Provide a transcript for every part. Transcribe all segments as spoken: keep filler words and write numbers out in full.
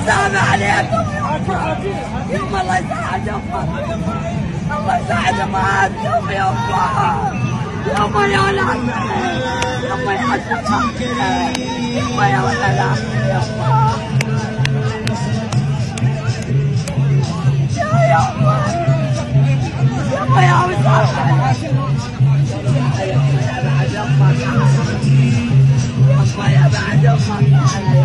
يسامح عليكم يوم الله يساعد يوم الله يساعد معاكم يا الله يوم يا ولاد يوم يا حسن يوم يا ولاد يا الله يا الله يوم يا وسام يما يا بعد يما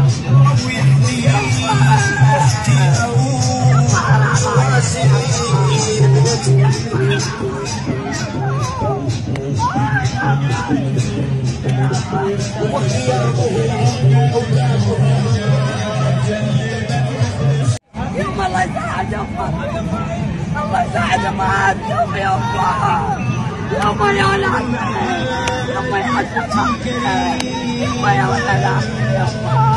يما الله يساعد يما الله يساعد معاكم يا الله يما يا ولاد يما يا حسن يما يا ولاد يا الله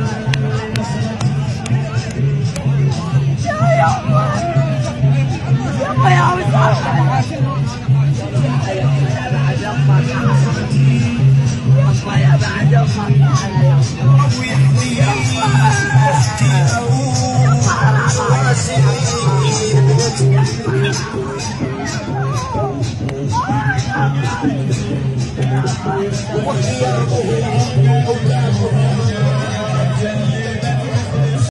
يا الله يما يا وسام يما يا بعد يما يما يا بعد يما